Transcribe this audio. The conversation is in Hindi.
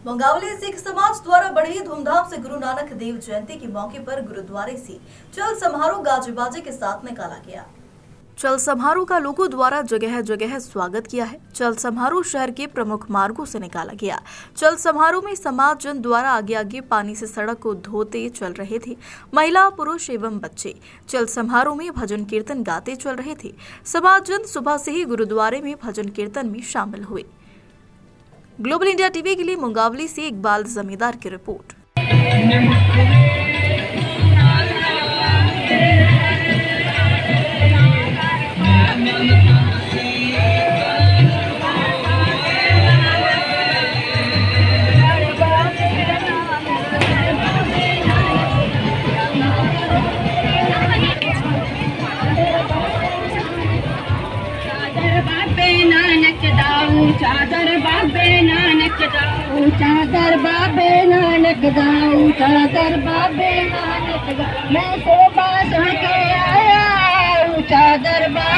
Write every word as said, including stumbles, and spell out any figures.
मुंगावली सिख समाज द्वारा बड़ी धूमधाम से गुरु नानक देव जयंती के मौके पर गुरुद्वारे से चल समारोह गाजे बाजे के साथ निकाला गया। चल समारोह का लोगों द्वारा जगह जगह स्वागत किया है। चल समारोह शहर के प्रमुख मार्गों से निकाला गया। चल समारोह में समाज जन द्वारा आगे आगे पानी से सड़क को धोते चल रहे थे। महिला, पुरुष एवं बच्चे चल समारोह में भजन कीर्तन गाते चल रहे थे। समाज जन सुबह से ही गुरुद्वारे में भजन कीर्तन में शामिल हुए। ग्लोबल इंडिया टीवी के लिए मुंगावली से इकबाल जमींदार की रिपोर्ट। चादर बाबे नानक दाऊ, चादर बाबे नानक दाऊ, चादर बाबे नानक दाऊ, मैं तो बास के आया हूँ, चादर बाबे